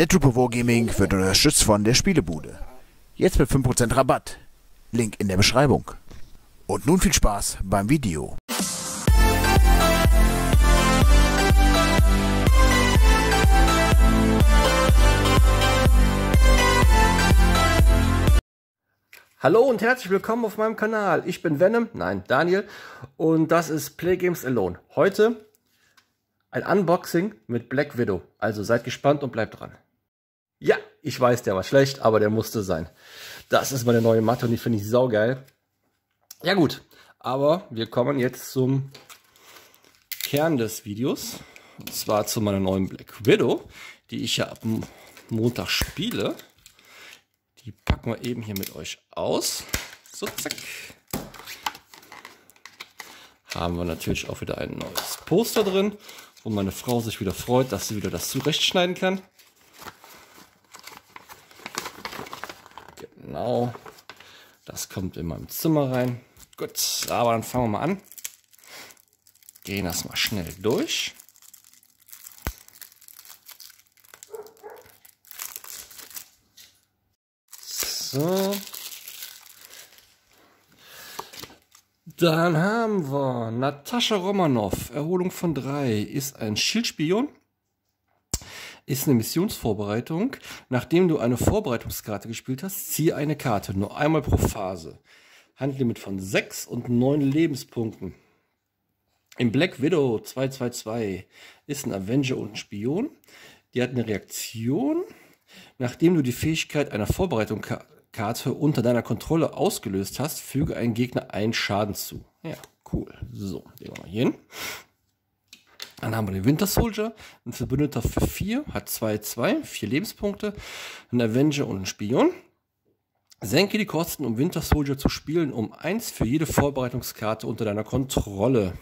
Dead Trooper Wargaming wird unterstützt von der Spielebude. Jetzt mit 5% Rabatt. Link in der Beschreibung. Und nun viel Spaß beim Video. Hallo und herzlich willkommen auf meinem Kanal. Ich bin Venom, nein, Daniel, und das ist Play Games Alone. Heute ein Unboxing mit Black Widow. Also seid gespannt und bleibt dran. Ja, ich weiß, der war schlecht, aber der musste sein. Das ist meine neue Matte und die finde ich saugeil. Ja gut, aber wir kommen jetzt zum Kern des Videos. Und zwar zu meiner neuen Black Widow, die ich ja ab Montag spiele. Die packen wir eben hier mit euch aus. So, zack. Haben wir natürlich auch wieder ein neues Poster drin, wo meine Frau sich wieder freut, dass sie wieder das zurechtschneiden kann. Genau. Das kommt in meinem Zimmer rein. Gut, aber dann fangen wir mal an. Gehen das mal schnell durch. So. Dann haben wir Natascha Romanoff, Erholung von 3, ist ein Schildspion, ist eine Missionsvorbereitung. Nachdem du eine Vorbereitungskarte gespielt hast, ziehe eine Karte, nur einmal pro Phase. Handlimit von 6 und 9 Lebenspunkten. Im Black Widow 222 ist ein Avenger und ein Spion. Die hat eine Reaktion. Nachdem du die Fähigkeit einer Vorbereitungskarte unter deiner Kontrolle ausgelöst hast, füge einen Gegner einen Schaden zu. Ja, cool. So, den wir mal hier hin. Dann haben wir den Winter Soldier, ein Verbündeter für 4, hat 2, 4 Lebenspunkte, ein Avenger und ein Spion. Senke die Kosten, um Winter Soldier zu spielen, um 1 für jede Vorbereitungskarte unter deiner Kontrolle.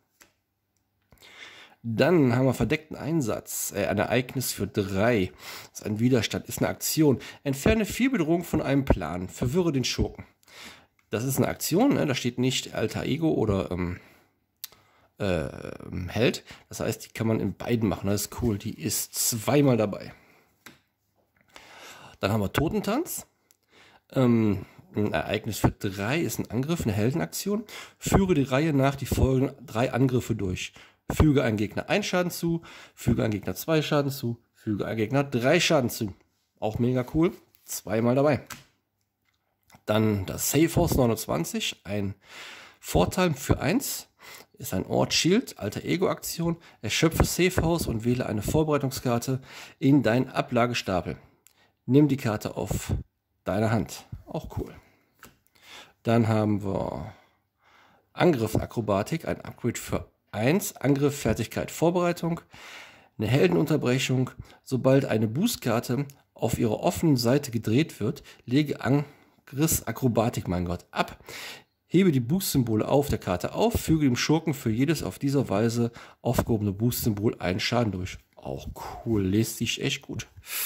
Dann haben wir verdeckten Einsatz, ein Ereignis für 3. Das ist ein Widerstand, ist eine Aktion. Entferne 4 Bedrohungen von einem Plan, verwirre den Schurken. Das ist eine Aktion, ne? Da steht nicht Alter Ego oder Held. Das heißt, die kann man in beiden machen, das ist cool. Die ist zweimal dabei. Dann haben wir Totentanz. Ein Ereignis für 3 ist ein Angriff, eine Heldenaktion. Führe die Reihe nach die folgenden 3 Angriffe durch. Füge einen Gegner 1 Schaden zu, füge einen Gegner 2 Schaden zu, füge einen Gegner 3 Schaden zu. Auch mega cool. Zweimal dabei. Dann das Safe House 29, ein Vorteil für 1. Ist ein Ort Shield, Alter Ego Aktion. Erschöpfe Safe House und wähle eine Vorbereitungskarte in deinen Ablagestapel. Nimm die Karte auf deine Hand. Auch cool. Dann haben wir Angriff Akrobatik, ein Upgrade für 1, Angriff, Fertigkeit, Vorbereitung, eine Heldenunterbrechung. Sobald eine Boostkarte auf ihrer offenen Seite gedreht wird, lege Angriff, Akrobatik, mein Gott, ab. Hebe die Boost-Symbole auf der Karte auf, füge dem Schurken für jedes auf dieser Weise aufgehobene Boost-Symbol einen Schaden durch. Auch cool, lest sich echt gut.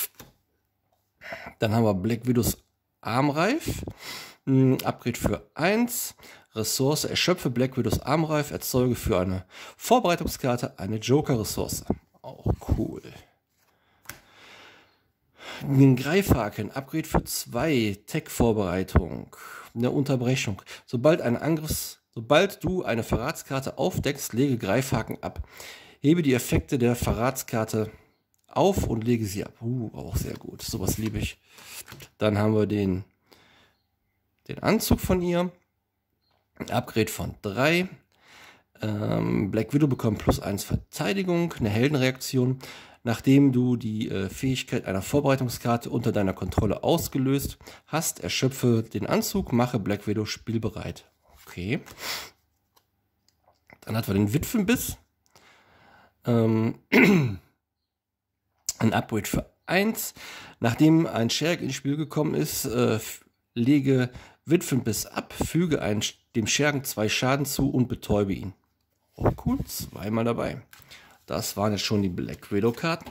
Dann haben wir Black Widows Armreif, Upgrade für 1. Ressource, erschöpfe Black Widows Armreif, erzeuge für eine Vorbereitungskarte eine Joker-Ressource. Auch cool. Ein Greifhaken, Upgrade für 2, Tech-Vorbereitung, eine Unterbrechung. Sobald du eine Verratskarte aufdeckst, lege Greifhaken ab. Hebe die Effekte der Verratskarte auf und lege sie ab. Auch sehr gut, sowas liebe ich. Dann haben wir den Anzug von ihr. Upgrade von 3. Black Widow bekommt +1 Verteidigung, eine Heldenreaktion. Nachdem du die Fähigkeit einer Vorbereitungskarte unter deiner Kontrolle ausgelöst hast, erschöpfe den Anzug, mache Black Widow spielbereit. Okay. Dann hat wir den Witwenbiss. Ein Upgrade für 1. Nachdem ein Scherg ins Spiel gekommen ist, lege Witwenbiss ab, füge dem Schergen 2 Schaden zu und betäube ihn. Oh cool, zweimal dabei. Das waren jetzt schon die Black Widow Karten.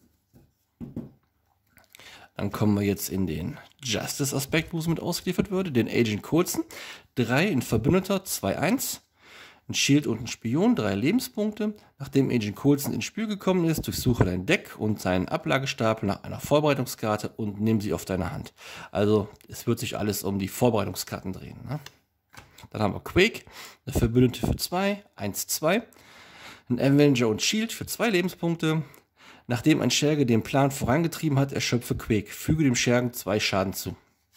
Dann kommen wir jetzt in den Justice Aspekt, wo es mit ausgeliefert würde. Den Agent Coulson. 3 in Verbündeter, 2-1. ein Schild und ein Spion, 3 Lebenspunkte. Nachdem Agent Coulson ins Spiel gekommen ist, durchsuche dein Deck und seinen Ablagestapel nach einer Vorbereitungskarte und nimm sie auf deine Hand. Also es wird sich alles um die Vorbereitungskarten drehen. Ne? Dann haben wir Quake, eine Verbündete für 2, 1/2. Ein Avenger und Shield für 2 Lebenspunkte. Nachdem ein Scherge den Plan vorangetrieben hat, erschöpfe Quake. Füge dem Schergen 2 Schaden zu.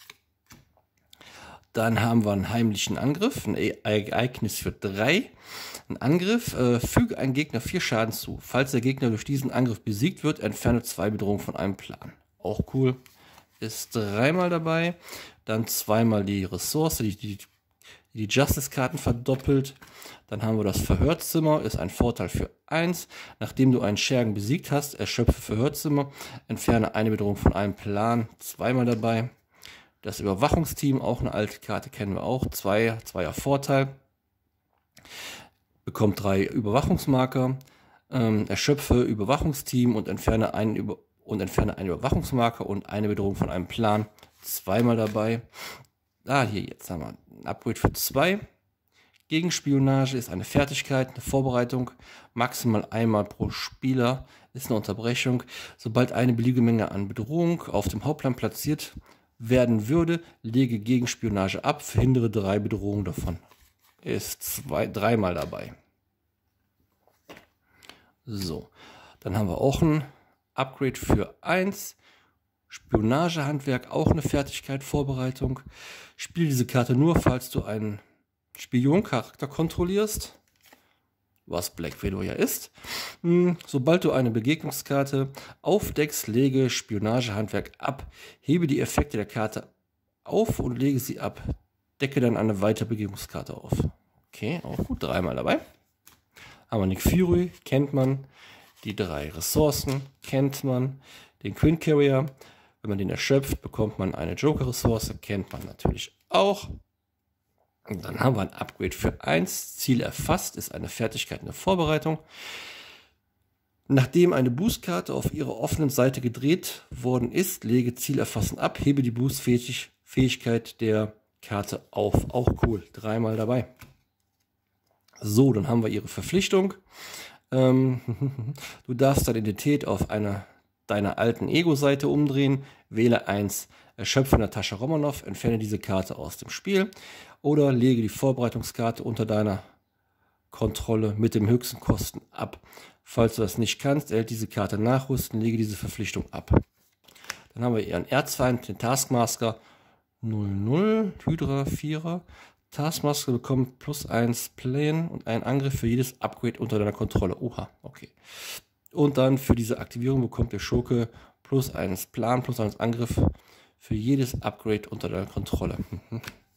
Dann haben wir einen heimlichen Angriff, ein Ereignis für 3. Ein Angriff, füge einem Gegner 4 Schaden zu. Falls der Gegner durch diesen Angriff besiegt wird, entferne 2 Bedrohungen von einem Plan. Auch cool. Ist 3-mal dabei. Dann 2-mal die Ressource, die Justice-Karten verdoppelt. Dann haben wir das Verhörzimmer, ist ein Vorteil für 1. Nachdem du einen Schergen besiegt hast, erschöpfe Verhörzimmer, entferne eine Bedrohung von einem Plan, 2-mal dabei. Das Überwachungsteam, auch eine alte Karte, kennen wir auch, 2er Vorteil. Bekommt 3 Überwachungsmarker, erschöpfe Überwachungsteam und entferne einen Überwachungsmarker und eine Bedrohung von einem Plan, 2-mal dabei. Hier, jetzt haben wir ein Upgrade für 2. Gegenspionage ist eine Fertigkeit, eine Vorbereitung, maximal einmal pro Spieler, ist eine Unterbrechung. Sobald eine beliebige Menge an Bedrohung auf dem Hauptplan platziert werden würde, lege Gegenspionage ab, verhindere 3 Bedrohungen davon. Ist 3-mal dabei. So, dann haben wir auch ein Upgrade für 1. Spionagehandwerk, auch eine Fertigkeit, Vorbereitung. Spiel diese Karte nur, falls du einen Spioncharakter kontrollierst, was Black Widow ja ist. Sobald du eine Begegnungskarte aufdeckst, lege Spionagehandwerk ab. Hebe die Effekte der Karte auf und lege sie ab. Decke dann eine weitere Begegnungskarte auf. Okay, auch gut, 3-mal dabei. Haben wir Nick Fury, kennt man. Die 3 Ressourcen, kennt man. Den Queen Carrier, wenn man den erschöpft, bekommt man eine Joker-Ressource, kennt man natürlich auch. Und dann haben wir ein Upgrade für 1. Ziel erfasst, ist eine Fertigkeit, eine Vorbereitung. Nachdem eine Boostkarte auf ihrer offenen Seite gedreht worden ist, lege Ziel erfassen ab, hebe die Boostfähigkeit der Karte auf. Auch cool, 3-mal dabei. So, dann haben wir ihre Verpflichtung. Du darfst deine Identität auf deiner alten Ego-Seite umdrehen, wähle 1. Erschöpfe Natascha Romanoff, entferne diese Karte aus dem Spiel oder lege die Vorbereitungskarte unter deiner Kontrolle mit dem höchsten Kosten ab. Falls du das nicht kannst, erhält diese Karte Nachrüsten, lege diese Verpflichtung ab. Dann haben wir ihren Erzfeind, den Taskmaster 00, Hydra 4er. Taskmaster bekommt +1 Playen und einen Angriff für jedes Upgrade unter deiner Kontrolle. Oha, okay. Und dann für diese Aktivierung bekommt der Schurke +1 Plan, +1 Angriff für jedes Upgrade unter deiner Kontrolle. Haben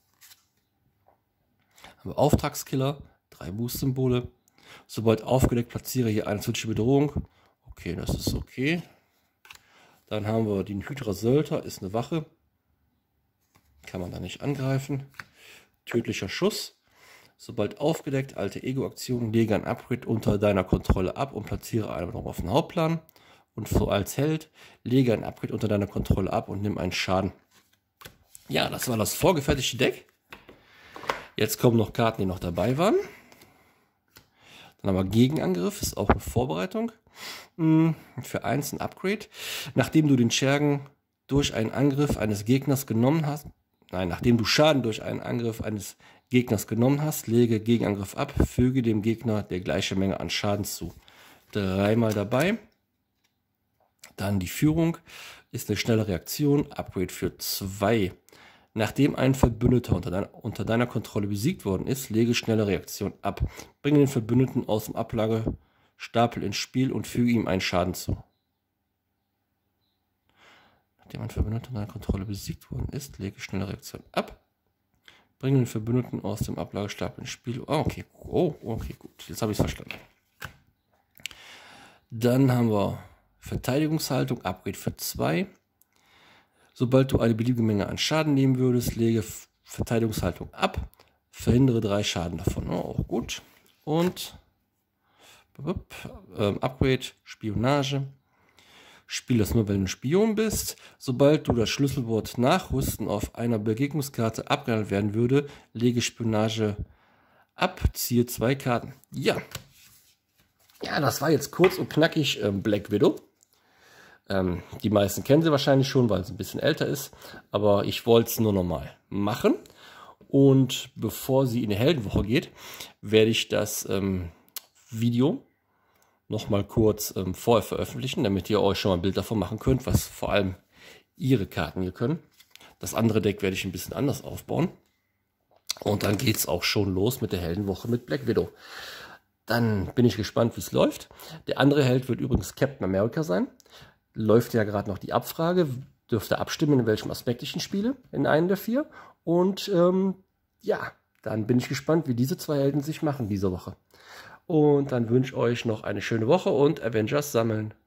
wir Auftragskiller, 3 Boost-Symbole. Sobald aufgedeckt, platziere hier eine zusätzliche Bedrohung. Okay, das ist okay. Dann haben wir den Hydra-Söldner, ist eine Wache. Kann man da nicht angreifen. Tödlicher Schuss. Sobald aufgedeckt, alte Ego-Aktion, lege ein Upgrade unter deiner Kontrolle ab und platziere eine Bedrohung auf den Hauptplan. Und so als Held, lege ein Upgrade unter deiner Kontrolle ab und nimm einen Schaden. Ja, das war das vorgefertigte Deck. Jetzt kommen noch Karten, die noch dabei waren. Dann haben wir Gegenangriff, ist auch eine Vorbereitung. Für 1 ein Upgrade. Nachdem du den Schergen durch einen Angriff eines Gegners genommen hast, nachdem du Schaden durch einen Angriff eines Gegners genommen hast, lege Gegenangriff ab, füge dem Gegner der gleiche Menge an Schaden zu. 3-mal dabei. Dann die Führung ist eine schnelle Reaktion, Upgrade für 2. Nachdem ein Verbündeter unter deiner Kontrolle besiegt worden ist, lege schnelle Reaktion ab. Bringe den Verbündeten aus dem Ablagestapel ins Spiel und füge ihm einen Schaden zu. Nachdem ein Verbündeter unter deiner Kontrolle besiegt worden ist, lege schnelle Reaktion ab. Bringe den Verbündeten aus dem Ablagestapel ins Spiel. Okay, okay, gut. Jetzt habe ich es verstanden. Dann haben wir Verteidigungshaltung, Upgrade für 2. Sobald du eine beliebige Menge an Schaden nehmen würdest, lege Verteidigungshaltung ab. Verhindere 3 Schaden davon. Auch gut. Und Upgrade, Spionage. Spiel das nur, wenn du ein Spion bist. Sobald du das Schlüsselwort Nachrüsten auf einer Begegnungskarte abgehandelt werden würde, lege Spionage ab, ziehe 2 Karten. Ja, das war jetzt kurz und knackig Black Widow. Die meisten kennen sie wahrscheinlich schon, weil sie ein bisschen älter ist. Aber ich wollte es nur nochmal machen. Und bevor sie in die Heldenwoche geht, werde ich das Video nochmal kurz vorher veröffentlichen, damit ihr euch schon mal ein Bild davon machen könnt, was vor allem ihre Karten hier können. Das andere Deck werde ich ein bisschen anders aufbauen. Und dann geht es auch schon los mit der Heldenwoche mit Black Widow. Dann bin ich gespannt, wie es läuft. Der andere Held wird übrigens Captain America sein. Läuft ja gerade noch die Abfrage. Dürfte abstimmen, in welchem Aspekt ich ihn spiele. In einem der 4. Und ja, dann bin ich gespannt, wie diese 2 Helden sich machen diese Woche. Und dann wünsche ich euch noch eine schöne Woche und Avengers sammeln.